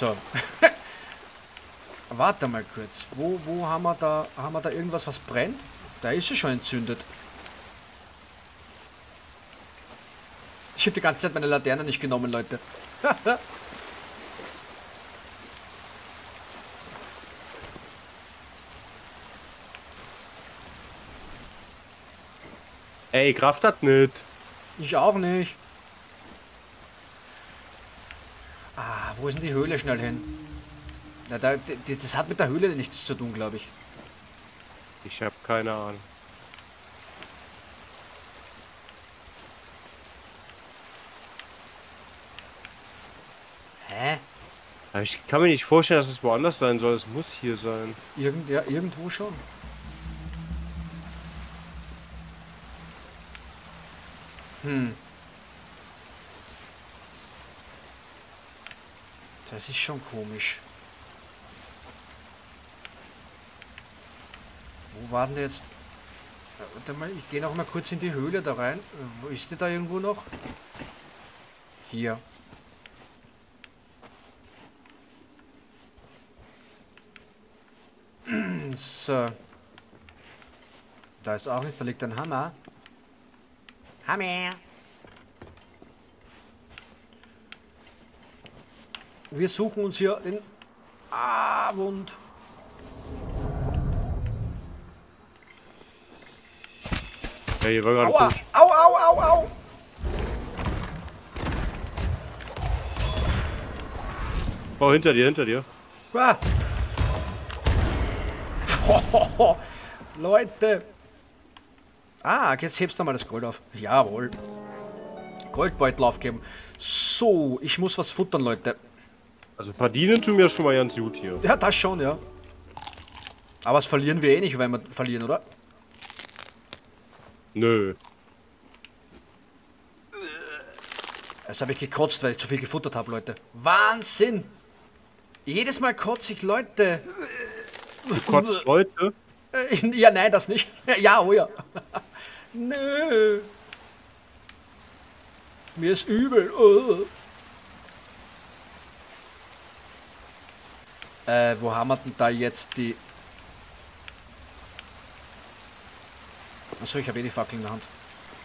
So. Warte mal kurz. Wo haben wir da? Haben wir da irgendwas, was brennt? Da ist es schon entzündet. Ich habe die ganze Zeit meine Laterne nicht genommen, Leute. Ey, Kraft hat nicht. Ich auch nicht. Ah, wo ist denn die Höhle schnell hin? Na, das hat mit der Höhle nichts zu tun, glaube ich. Ich habe keine Ahnung. Hä? Aber ich kann mir nicht vorstellen, dass es woanders sein soll. Es muss hier sein. Ja, irgendwo schon. Das ist schon komisch. Wo war denn jetzt? Warte mal, ich gehe noch mal kurz in die Höhle da rein. Wo ist die da irgendwo noch? Hier. So. Da ist auch nichts, da liegt ein Hammer. Hammer! Wir suchen uns hier den Abend. Ja, hier war gerade Aua! Push. Au, au, au, au! Oh, hinter dir, hinter dir. Ah. Leute! Ah, jetzt hebst du mal das Gold auf. Jawohl. Goldbeutel aufgeben. So, ich muss was futtern, Leute. Also verdienen tun wir schon mal ganz gut hier. Ja, das schon, ja. Aber das verlieren wir eh nicht, wenn wir verlieren, oder? Nö. Jetzt habe ich gekotzt, weil ich zu viel gefuttert habe, Leute. Wahnsinn! Jedes Mal kotze ich, Leute. Du kotzt Leute? Ja, nein, das nicht. Ja, oh ja. Nö. Mir ist übel. Oh. Wo haben wir denn da jetzt die... Achso, ich habe eh die Fackel in der Hand.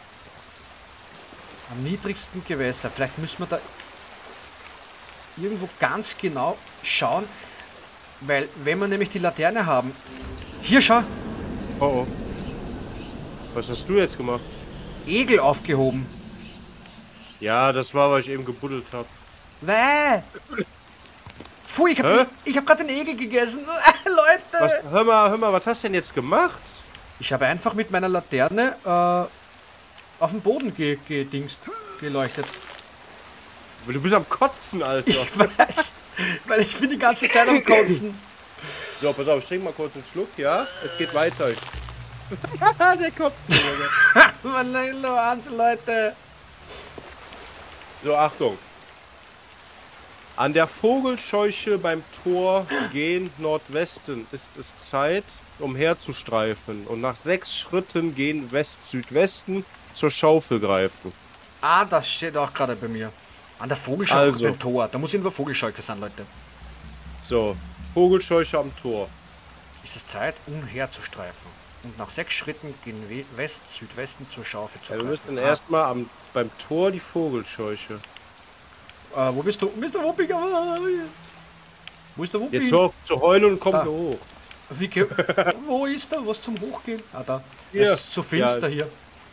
Am niedrigsten Gewässer. Vielleicht müssen wir da irgendwo ganz genau schauen. Weil, wenn wir nämlich die Laterne haben... Hier, schau! Oh oh. Was hast du jetzt gemacht? Egel aufgehoben. Ja, das war, weil ich eben gebuddelt habe. Bäh! Pfui, ich hab gerade den Egel gegessen. Leute! Hör mal, was hast du denn jetzt gemacht? Ich habe einfach mit meiner Laterne auf den Boden geleuchtet. Du bist am Kotzen, Alter. Ich weiß, weil ich bin die ganze Zeit am Kotzen. So, pass auf, ich trinke mal kurz einen Schluck, ja? Es geht weiter. Der kotzt. Mann, Wahnsinn, Leute. So, Achtung. An der Vogelscheuche beim Tor gehen Nordwesten ist es Zeit, umherzustreifen und nach 6 Schritten gehen West-Südwesten zur Schaufel greifen. Ah, das steht auch gerade bei mir. An der Vogelscheuche Also. beim Tor. Da muss irgendwo Vogelscheuche sein, Leute. So, Vogelscheuche am Tor. Ist es Zeit, umherzustreifen. Und nach 6 Schritten gehen West-Südwesten zur Schaufel zu Ja, wir greifen. müssen erstmal beim Tor die Vogelscheuche. Wo bist du? Mr. Wuppiger? Wo ist der Wuppi? Jetzt hör auf zu heulen und komm Da. hier hoch. Wo ist er? Was zum Hochgehen? Ah, da. Hier. Es ist so finster Ja. hier.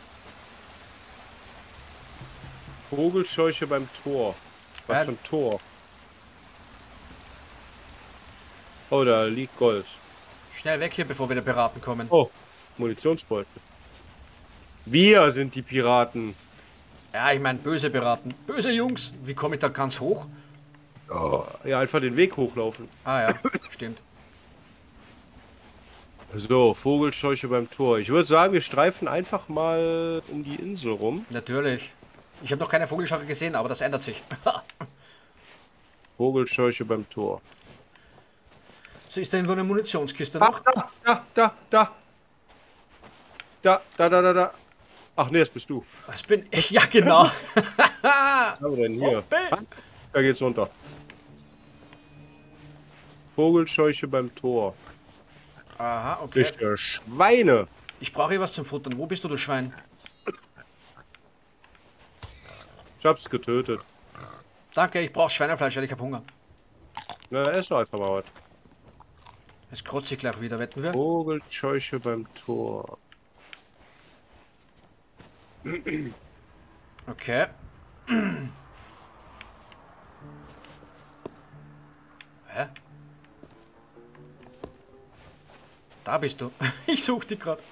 Vogelscheuche beim Tor. Was für ein Tor? Oh, da liegt Gold. Schnell weg hier, bevor wir den Piraten kommen. Oh, Munitionsbeutel. Wir sind die Piraten. Ja, ich meine, böse Piraten. Böse Jungs. Wie komme ich da ganz hoch? Oh. Ja, einfach den Weg hochlaufen. Ah ja, stimmt. So, Vogelscheuche beim Tor. Ich würde sagen, wir streifen einfach mal um die Insel rum. Natürlich. Ich habe noch keine Vogelscheuche gesehen, aber das ändert sich. Vogelscheuche beim Tor. So, ist da irgendwo eine Munitionskiste noch? Da. Ach nee, das bist du. Das bin ich. Ja, genau. Was haben wir denn hier? Da geht's runter. Vogelscheuche beim Tor. Aha, okay. Richtige Schweine. Ich brauche hier was zum Futtern. Wo bist du, du Schwein? Ich hab's getötet. Danke, ich brauche Schweinefleisch, weil ich habe Hunger. Na, ess doch einfach mal was. Jetzt kotze ich gleich wieder, wetten wir? Vogelscheuche beim Tor. Okay. Hä? Da bist du. Ich suche dich gerade.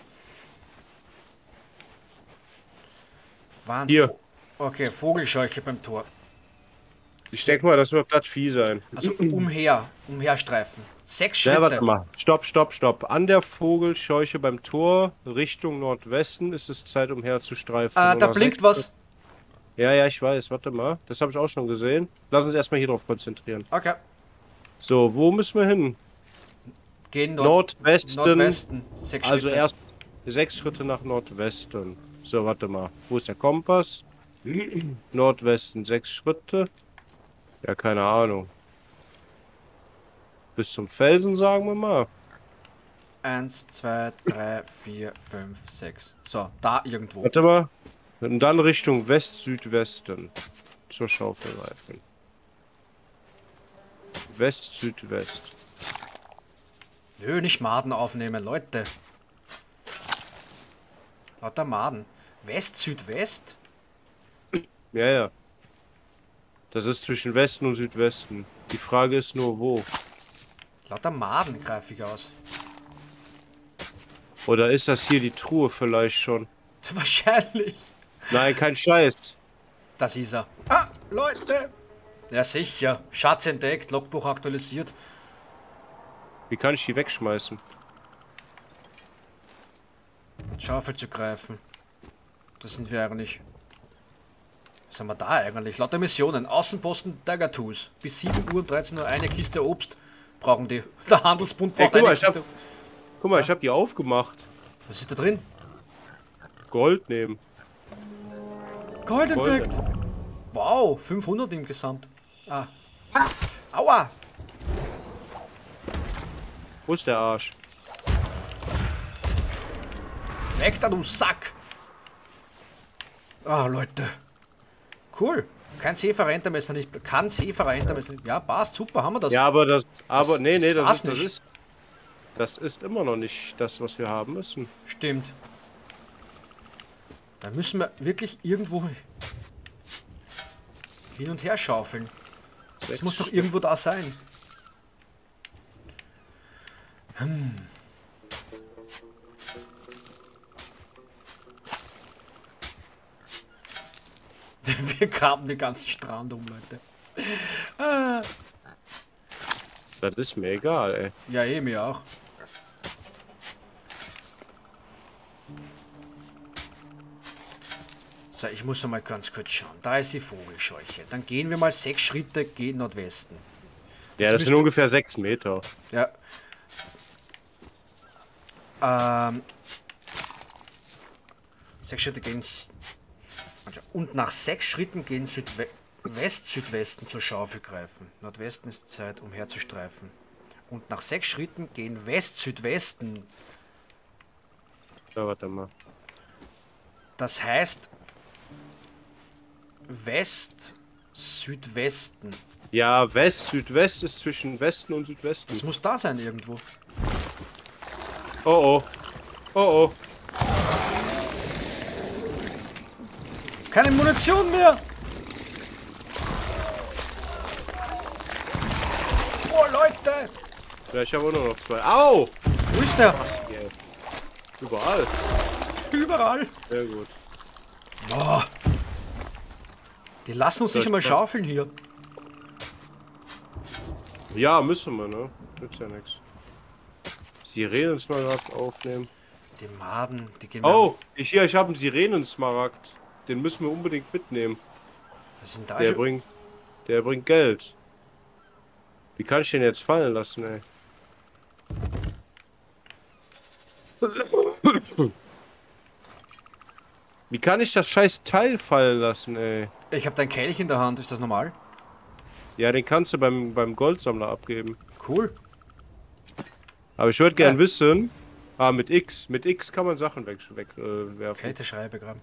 Hier. Okay, Vogelscheuche beim Tor. Ich denke mal, das wird Blatt Vieh sein. Also umherstreifen. 6 Ja, Schritte. warte mal. Stopp. An der Vogelscheuche beim Tor, Richtung Nordwesten, ist es Zeit, umherzustreifen. Ah, Und da nach blinkt 6 was. Ja, ich weiß. Warte mal. Das habe ich auch schon gesehen. Lass uns erstmal hier drauf konzentrieren. Okay. So, wo müssen wir hin? Gehen Nordwesten. Nordwesten. 6 Also Schritte. erst 6 Schritte nach Nordwesten. So, warte mal. Wo ist der Kompass? Nordwesten 6 Schritte. Ja, keine Ahnung. Bis zum Felsen, sagen wir mal. 1, 2, 3, 4, 5, 6. So, da irgendwo. Warte mal. Und dann Richtung West-Südwesten. Zur Schaufel greifen. West-Südwest. Nö, nicht Maden aufnehmen, Leute. Lauter Maden. West, Südwest? Ja. Das ist zwischen Westen und Südwesten. Die Frage ist nur, wo. Lauter Maden greife ich aus. Oder ist das hier die Truhe vielleicht schon? Wahrscheinlich. Nein, kein Scheiß. Das ist er. Ah, Leute. Ja, sicher. Schatz entdeckt, Logbuch aktualisiert. Wie kann ich die wegschmeißen? Schaufel zu greifen. Das sind wir eigentlich. Was haben wir da eigentlich? Lauter Missionen. Außenposten Dagatus. Bis 7 Uhr und 13 Uhr eine Kiste Obst brauchen die. Der Handelsbund braucht guck mal, eine Kiste. Guck mal, ich hab die aufgemacht. Was ist da drin? Gold nehmen. Gold entdeckt. Wow, 500 im Gesamt. Ah. Aua. Wo ist der Arsch? Weg da, du Sack. Ah, Leute. Cool. Kein Seeverrentermesser nicht. Kann Seeverrentermesser nicht. Ja, passt, super, haben wir das. Ja, aber das. Aber Das- nee, das das war's das ist immer noch nicht das, was wir haben müssen. Stimmt. Da müssen wir wirklich irgendwo hin und her schaufeln. Das muss doch irgendwo da sein. Wir graben den ganzen Strand um, Leute. Ah. Das ist mir egal, ey. Ja, mir auch. So, ich muss noch mal ganz kurz schauen. Da ist die Vogelscheuche. Dann gehen wir mal 6 Schritte, gehen Nordwesten. Ja, das sind müsste- ungefähr 6 Meter. Ja. 6 Schritte gehen. Und nach 6 Schritten gehen West-Südwesten zur Schaufel greifen. Nordwesten ist Zeit, umherzustreifen. Und nach 6 Schritten gehen West-Südwesten. Ja, warte mal. Das heißt West-Südwesten. Ja, West-Südwest ist zwischen Westen und Südwesten. Das muss da sein irgendwo. Oh oh. Oh oh. Keine Munition mehr! Oh, Leute! Ja, ich habe auch nur noch 2. Au! Wo ist der? Yeah. Überall. Überall. Sehr gut. Boah. Die lassen uns nicht einmal schaufeln hier. Ja, müssen wir, ne? Nützt ja nichts. Sirenensmaragd aufnehmen. Die Maden, die gehen. Oh, ich habe einen Sirenensmaragd. Den müssen wir unbedingt mitnehmen. Was sind da Der schon? bringt Geld. Wie kann ich den jetzt fallen lassen, ey? Wie kann ich das scheiß Teil fallen lassen, ey? Ich habe dein Kelch in der Hand, ist das normal? Ja, den kannst du beim Goldsammler abgeben. Cool. Aber ich würde gern wissen... Ah, mit X. Mit X kann man Sachen wegwerfen. Kälte Schreibe graben.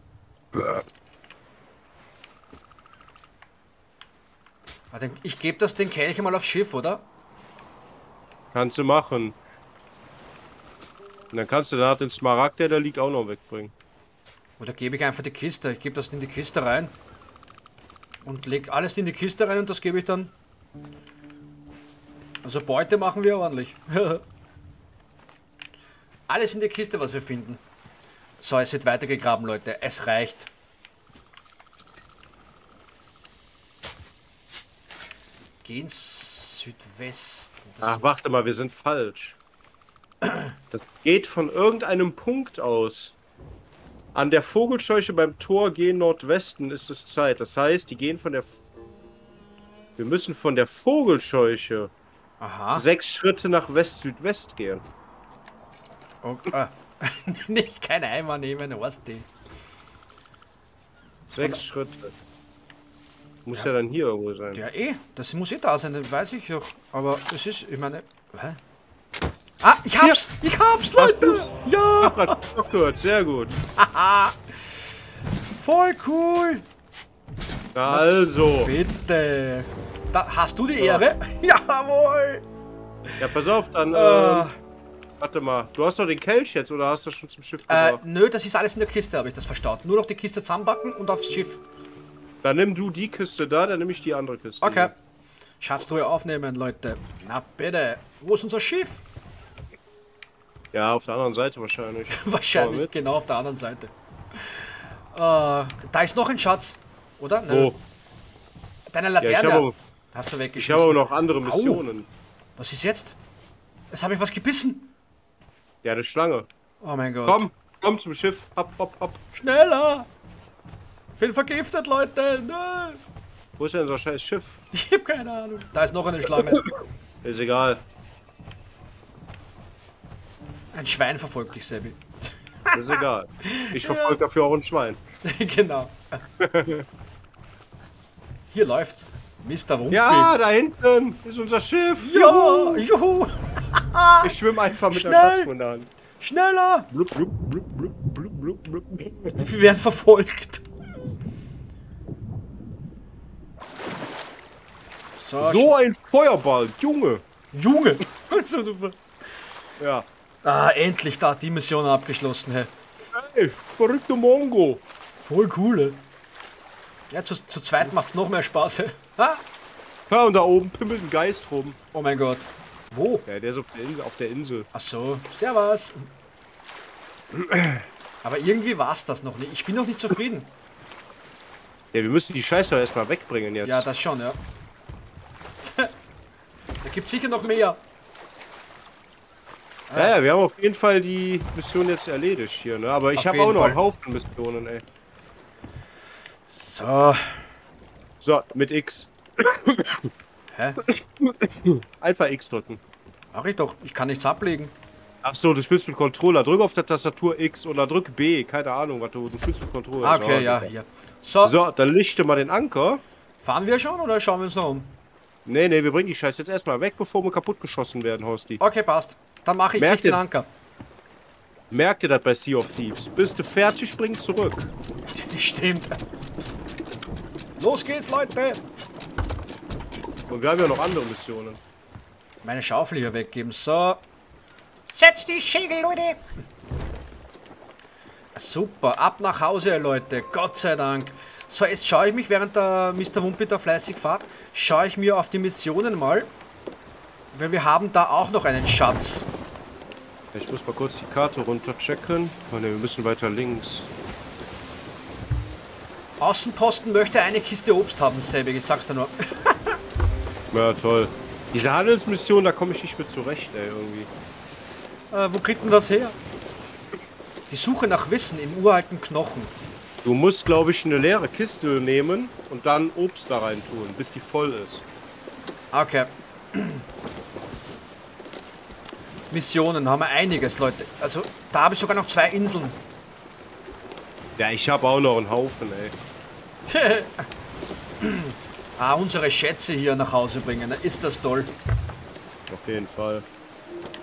Ich gebe das den Kelch mal aufs Schiff, oder? Kannst du machen. Und dann kannst du danach den Smaragd, der da liegt, auch noch wegbringen. Oder gebe ich einfach die Kiste? Ich gebe das in die Kiste rein. Und leg alles in die Kiste rein und das gebe ich dann... Also Beute machen wir ordentlich. Alles in die Kiste, was wir finden. So, es wird weitergegraben, Leute. Es reicht. Gehen Südwesten. Ach, warte mal, wir sind falsch. Das geht von irgendeinem Punkt aus. An der Vogelscheuche beim Tor gehen Nordwesten ist es Zeit. Das heißt, die gehen von der... Wir müssen von der Vogelscheuche 6 Schritte nach West-Südwest gehen. Okay. Nicht kein Eimer nehmen, was die. 6 Schritte. Muss ja dann hier irgendwo sein. Ja, das muss da sein, das weiß ich doch. Aber das ist, ich meine... Hä? Ah, ich hab's! Ja. Ich hab's, Leute! Ja! Ich hab grad doch gehört, sehr gut. Voll cool! Na also. Bitte! Da, hast du die Ehre? Jawohl! Ja, pass auf, dann... warte mal, du hast doch den Kelch jetzt, oder hast du das schon zum Schiff gebracht? Nö, das ist alles in der Kiste, habe ich das verstaut. Nur noch die Kiste zusammenbacken und aufs Schiff. Dann nimm du die Kiste da, dann nehme ich die andere Kiste. Okay. Schatztruhe aufnehmen, Leute. Na bitte. Wo ist unser Schiff? Ja, auf der anderen Seite wahrscheinlich. Wahrscheinlich, genau auf der anderen Seite. Da ist noch ein Schatz, oder? Wo? Deine Laterne. Ja, hast du weggeschmissen. Ich habe aber noch andere Missionen. Was ist jetzt? Jetzt habe ich was gebissen. Ja, eine Schlange. Oh mein Gott. Komm zum Schiff. Hopp, hopp, hopp. Schneller! Bin vergiftet, Leute! Nein. Wo ist denn unser scheiß Schiff? Ich habe keine Ahnung. Da ist noch eine Schlange. Ist egal. Ein Schwein verfolgt dich, Sebi. Ist egal. Ich verfolge dafür auch ein Schwein. Genau. Hier läuft's. Mr. Wumpi. Ja, da hinten ist unser Schiff. Ja, juhu. Ich schwimme einfach mit der Schatztruhe in der Hand. Schneller! Blub, blub, blub, blub, blub, blub, blub. Wir werden verfolgt. So ein Feuerball, Junge. Junge. So super. Ja. Ah, endlich da die Mission abgeschlossen, hey. Hey, verrückter Mongo. Voll cool, hey. Ja, zu zweit macht's noch mehr Spaß, hey. Ha? Ja, und da oben pimmelt ein Geist rum. Oh mein Gott. Wo? Ja, der ist auf der Insel. Ach so, servus. Aber irgendwie war's das noch nicht. Ich bin noch nicht zufrieden. Ja, wir müssen die Scheiße erstmal wegbringen jetzt. Ja, das schon, ja. Da gibt's sicher noch mehr. Ja, wir haben auf jeden Fall die Mission jetzt erledigt hier, ne? Aber ich habe auch noch einen Haufen Missionen, ey. So. So, mit X. Hä? Einfach X drücken. Mach ich doch. Ich kann nichts ablegen. Ach so, du spielst mit Controller. Drück auf der Tastatur X oder drück B. Keine Ahnung, was du spielst mit Controller. Ah, okay, ja, hier. So. So, dann lichte mal den Anker. Fahren wir schon oder schauen wir uns noch um? Nee, wir bringen die Scheiße jetzt erstmal weg, bevor wir kaputt geschossen werden, Horsti. Okay, passt. Dann mache ich den Anker. Merk dir das bei Sea of Thieves. Bist du fertig, spring zurück. Stimmt. Los geht's, Leute. Und wir haben ja noch andere Missionen. Meine Schaufel hier weggeben. So. Setz die Schägel, Leute. Super. Ab nach Hause, Leute. Gott sei Dank. So, jetzt schaue ich mich, während der Mr. Wumpi da fleißig fährt, schaue ich mir auf die Missionen mal. Weil wir haben da auch noch einen Schatz. Ich muss mal kurz die Karte runterchecken. Oh ne, wir müssen weiter links. Außenposten möchte eine Kiste Obst haben, Sebi, ich sag's dir nur. Ja, toll. Diese Handelsmission, da komme ich nicht mit zurecht, ey, irgendwie. Wo kriegt man das her? Die Suche nach Wissen in uralten Knochen. Du musst, glaube ich, eine leere Kiste nehmen und dann Obst da rein tun, bis die voll ist. Okay. Missionen haben wir einiges, Leute. Also, da habe ich sogar noch 2 Inseln. Ja, ich habe auch noch einen Haufen, ey. Unsere Schätze hier nach Hause bringen, ist das toll. Auf jeden Fall.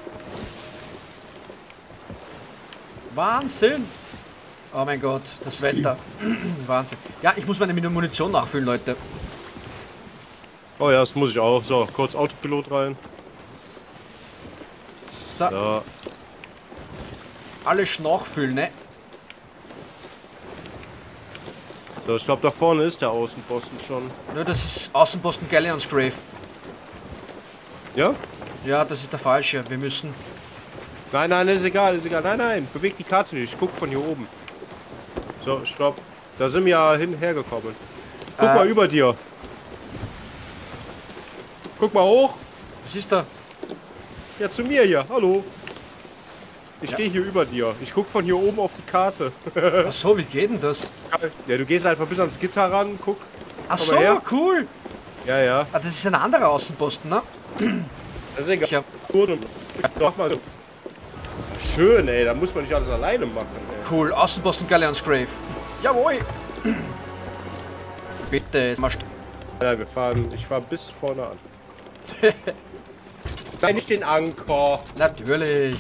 Wahnsinn! Oh mein Gott, das Wetter. Wahnsinn. Ja, ich muss meine Munition nachfüllen, Leute. Oh ja, das muss ich auch. So, kurz Autopilot rein. So, Ja. alles nachfüllen, ne? So, ich glaube, da vorne ist der Außenposten schon. Nö, das ist Außenposten Galleons Grave. Ja? Ja, das ist der falsche. Wir müssen... Nein, nein, ist egal, ist egal. Nein, nein, beweg die Karte nicht. Ich guck von hier oben. So, stopp. Da sind wir ja hinhergekommen. Guck mal über dir. Guck mal hoch. Was ist da? Ja, zu mir hier. Hallo. Ich Ja. stehe hier über dir. Ich guck von hier oben auf die Karte. Ach so, wie geht denn das? Ja, du gehst einfach bis ans Gitter ran, guck. Ach Komm so, mal her. cool. Ja, ja. Ah, das ist ein anderer Außenposten, ne? Das ist egal. Ich hab... Gut, und doch mal so. Schön, ey. Da muss man nicht alles alleine machen, ey. Cool, Außenposten Galleons Grave. Jawohl. Bitte, mal Ja, wir fahren. Ich fahr bis vorne an. Nein, nicht den Anker. Natürlich.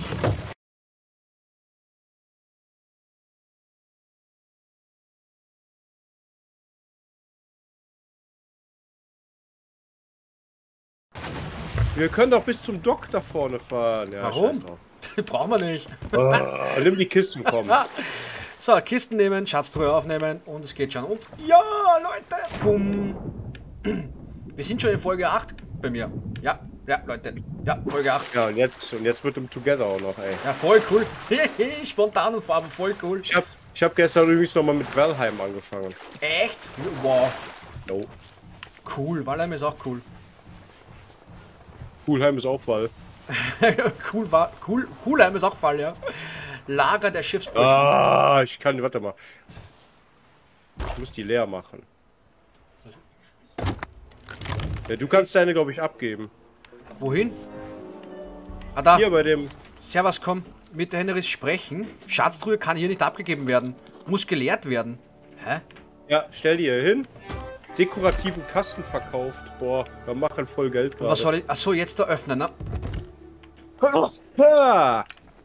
Wir können doch bis zum Dock da vorne fahren. Ja, Warum? scheiß drauf. Brauchen wir nicht. Nimm die Kisten, komm. So, Kisten nehmen, Schatztruhe aufnehmen und es geht schon. Und ja, Leute. Bumm. Wir sind schon in Folge 8 bei mir. Ja, ja, Leute. Ja, Folge 8. Ja, und jetzt wird im Together auch noch, ey. Ja, voll cool. Spontan und Farben, voll cool. Ich hab gestern übrigens nochmal mit Valheim angefangen. Echt? Wow. No. Cool, Valheim ist auch cool. Coolheim ist auch Fall. Coolheim ist auch Fall, ja. Lager der Schiffsbrüche. Ah, ich kann, warte mal. Ich muss die leer machen. Ja, du kannst deine, glaube ich, abgeben. Wohin? Ah, da. Hier bei dem. Servus, komm. Mit Henrys sprechen. Schatztruhe kann hier nicht abgegeben werden. Muss geleert werden. Hä? Ja, stell die hier hin. Dekorativen Kasten verkauft. Boah, wir machen voll Geld gerade. Was soll ich... Achso, jetzt da öffnen, ne? Ah.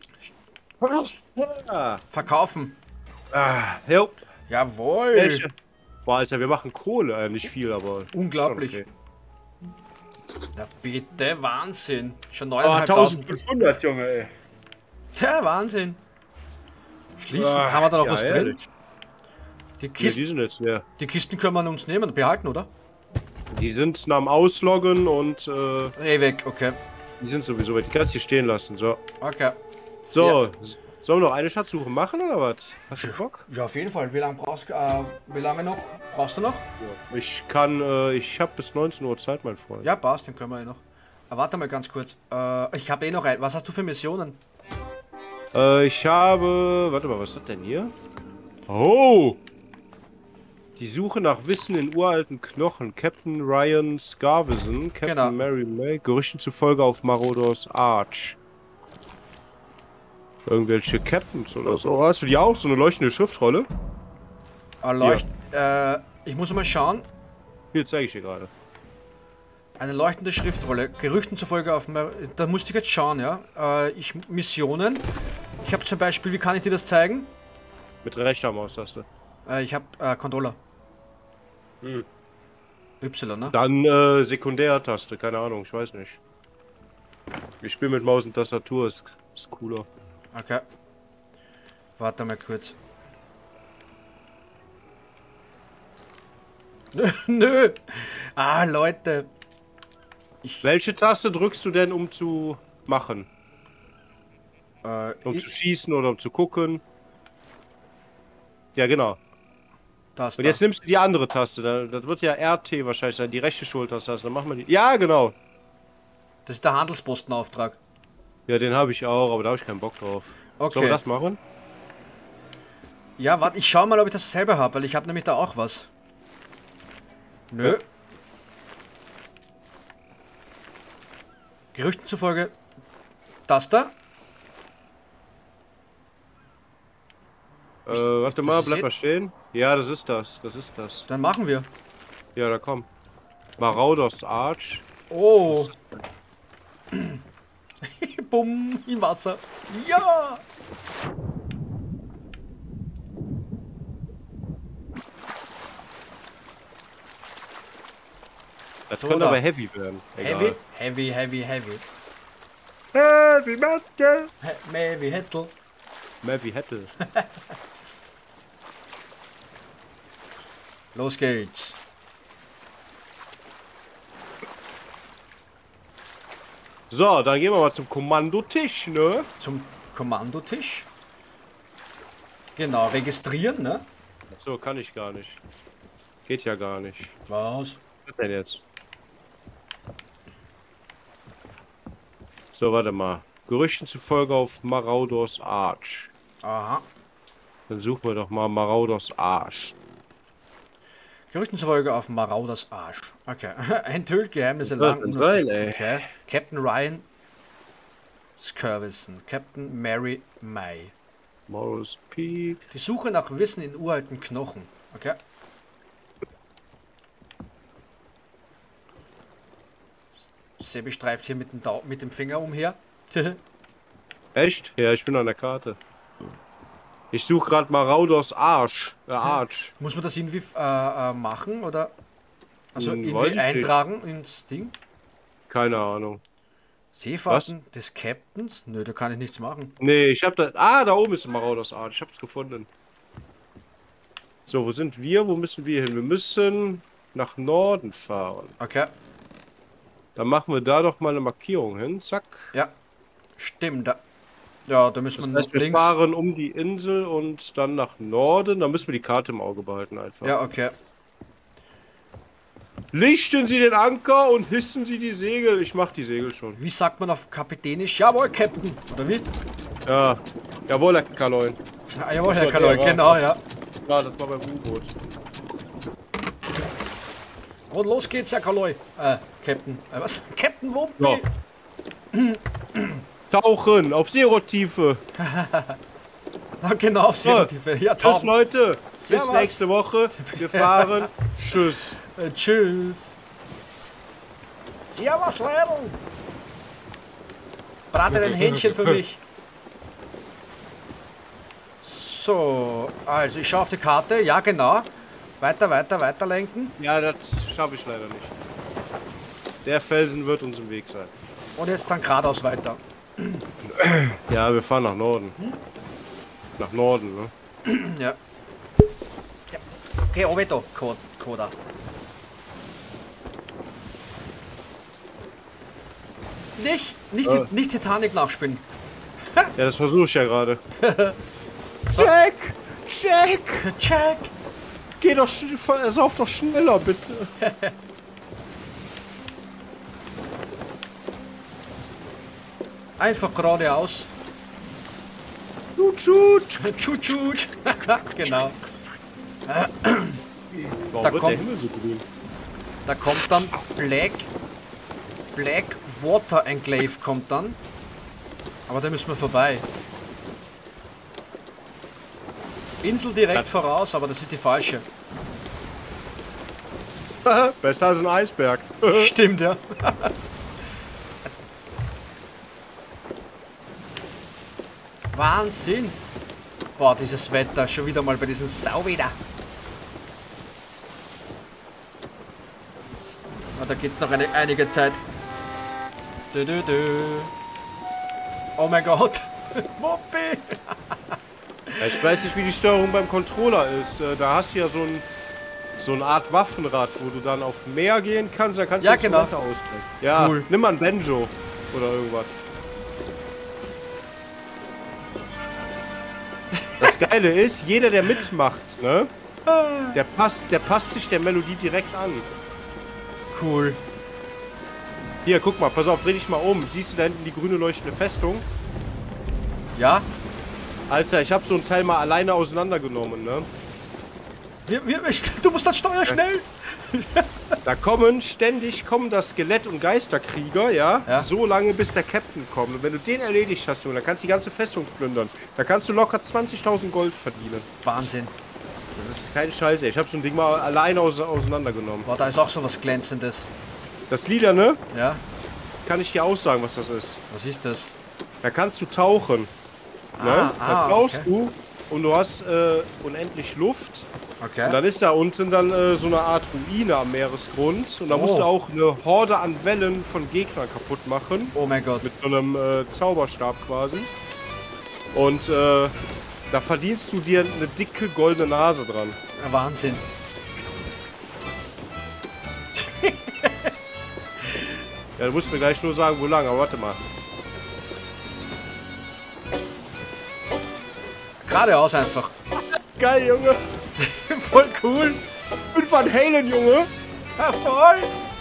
Ah. Verkaufen. Ah, help. Jawohl. Welche? Boah, Alter, wir machen Kohle. Nicht viel, aber... Unglaublich. schon okay. Na bitte, Wahnsinn. Schon Oh, 9.500. 1500, Junge, ey. Der Wahnsinn. Schließen. Ah, Haben wir da noch ja, was drin? ehrlich. Die Ja, Kisten, die sind jetzt leer. die Kisten können wir uns nehmen und behalten, oder? Die sind nach dem Ausloggen und Weg, okay. die sind sowieso weg. Die kannst du hier stehen lassen. So. Okay. So. Sollen wir noch eine Schatzsuche machen oder was? Hast du Bock? Ja, auf jeden Fall. Wie lange brauchst wie lange noch? Brauchst du noch? Ja. Ich habe bis 19 Uhr Zeit, mein Freund. Ja, passt, den können wir noch. Warte mal ganz kurz. Ich habe eh noch ein. Was hast du für Missionen? Ich habe... Warte mal, was ist das denn hier? Oh! Die Suche nach Wissen in uralten Knochen. Captain Ryan Scarvison, Captain Genau. Mary May, Gerüchten zufolge auf Marodors Arch. Irgendwelche Captains oder so. Hast du die auch? So eine leuchtende Schriftrolle? Ich muss mal schauen. Hier zeige ich dir gerade. Eine leuchtende Schriftrolle. Gerüchten zufolge auf... Da musste ich jetzt schauen, ja. Missionen. Ich habe zum Beispiel... Wie kann ich dir das zeigen? Mit rechter Maustaste. Ich habe Controller. Y, ne? Dann Sekundärtaste, keine Ahnung, ich weiß nicht. Ich spiele mit Maus und Tastatur, ist cooler. Okay. Warte mal kurz. Nö. Ah, Leute. Welche Taste drückst du denn, um zu machen? Um zu Ich, schießen oder um zu gucken? Ja, genau. das Und da. jetzt nimmst du die andere Taste. Das wird ja RT wahrscheinlich sein, die rechte Schultertaste. Dann machen wir die. Ja, genau. Das ist der Handelspostenauftrag. Ja, den habe ich auch, aber da habe ich keinen Bock drauf. Okay. Sollen wir das machen? Ja, warte, ich schau mal, ob ich das selber habe, weil ich habe nämlich da auch was. Nö. Ja. Gerüchten zufolge. Das da? Warte das mal, ist bleib jetzt- mal stehen. Ja, das ist das. Das ist das. Dann machen wir. Ja, da komm. Marauders Arch. Oh. Bumm, im Wasser. Ja. Das So, könnte da. aber heavy werden. Heavy, Egal. heavy. Heavy Metal. Heavy Hettel. Heavy Hettel. Los geht's. So, dann gehen wir mal zum Kommandotisch, ne? Zum Kommandotisch. Genau, registrieren, ne? So, kann ich gar nicht. Geht ja gar nicht. Was? Was denn jetzt? So, warte mal. Gerüchten zufolge auf Marauders Arch. Aha. Dann suchen wir doch mal Marauders Arch. Gerüchten zufolge auf Marauders Arsch. Okay. Enthüllt Geheimnisse Was lang denn rein, ey? Okay. Captain Ryan Skirvison. Captain Mary May. Morris Peak. Die Suche nach Wissen in uralten Knochen. Okay. Sebi streift hier mit dem Finger umher. Echt? Ja, ich bin an der Karte. Ich suche gerade Marauders Arch. Arch. Muss man das irgendwie machen oder? Also Weiß irgendwie ich eintragen ins Ding? Keine Ahnung. Seefahrten des Captains? Nö, da kann ich nichts machen. Nee, ich hab da. Ah, da oben ist Marauders Arch. Ich hab's gefunden. So, wo sind wir? Wo müssen wir hin? Wir müssen nach Norden fahren. Okay. Dann machen wir da doch mal eine Markierung hin. Zack. Ja. Stimmt. Ja, da müssen Das wir heißt, wir links. fahren um die Insel und dann nach Norden. Da müssen wir die Karte im Auge behalten einfach. Ja, okay. Lichten Sie den Anker und hissen Sie die Segel. Ich mach die Segel schon. Wie sagt man auf Kapitänisch? Jawohl, Captain. Oder wie? Ja. Jawohl, Herr Kaloin. Ja, jawohl, Herr war der, Kaloy, wa? genau, ja. Ja, das war beim U-Boot. Und los geht's, Herr Kaloy. Captain. Was? Captain Wumpi. Ja. Tauchen auf Seerotiefe. Na, genau, auf Seerotiefe. Ja, Tschüss, tauchen. Leute. Bis Servus. nächste Woche. Wir fahren. Tschüss. Tschüss. Servus, Leute. Brate ein Hähnchen für mich. So, also ich schaue auf die Karte. Ja, genau. Weiter lenken. Ja, das schaffe ich leider nicht. Der Felsen wird uns im Weg sein. Und jetzt dann geradeaus weiter. Ja, wir fahren nach Norden. Nach Norden, ne? Ja. Ja. Okay, Obeto, Koda. Nicht Titanic nachspielen. Ja, das versuche ich ja gerade. Jack! Jack! Check! Geh doch, sauf doch schneller, bitte. Einfach geradeaus. Tschut! Tschut. Genau. Warum Da wird kommt- der Himmel so grün? Da kommt dann Black Water Enclave kommt dann. Aber da müssen wir vorbei. Insel direkt voraus, aber das ist die falsche. Besser als ein Eisberg. Stimmt, ja. Wahnsinn. Boah, dieses Wetter, schon wieder mal bei diesem Sauwetter. Ah, da geht's noch einige Zeit. Oh mein Gott. Wuppi. Ja, ich weiß nicht, wie die Steuerung beim Controller ist. Da hast du ja so eine Art Waffenrad, wo du dann auf Meer gehen kannst. Da kannst du Ja, Instrumente auswählen. Ja, Cool. nimm mal ein Banjo oder irgendwas. Das Geile ist, jeder, der mitmacht, ne, der passt sich der Melodie direkt an. Cool. Hier, guck mal, pass auf, dreh dich mal um. Siehst du da hinten die grüne leuchtende Festung? Ja? Alter, ich habe so ein Teil mal alleine auseinandergenommen, ne? Du musst das Steuer schnell. Da ständig kommen das Skelett- und Geisterkrieger, ja? So lange, bis der Captain kommt. Und wenn du den erledigt hast, Junge, dann kannst du die ganze Festung plündern. Da kannst du locker 20.000 Gold verdienen. Wahnsinn. Das ist keine Scheiße. Ich habe so ein Ding mal alleine auseinandergenommen. Boah, da ist auch so was Glänzendes. Das Lila, ne? Ja? Kann ich dir aussagen, was das ist. Was ist das? Da kannst du tauchen. Ne? Da tauchst okay. du und du hast unendlich Luft. Okay. Und dann ist da unten dann so eine Art Ruine am Meeresgrund. Und da musst du auch eine Horde an Wellen von Gegnern kaputt machen. Oh mein Gott. Mit so einem Zauberstab quasi. Und da verdienst du dir eine dicke goldene Nase dran. Ja, Wahnsinn. Ja, du musst mir gleich nur sagen, wo lang, aber warte mal. Geradeaus einfach. Geil, Junge. Voll cool. Ich bin Van Halen, Junge. Ja, voll.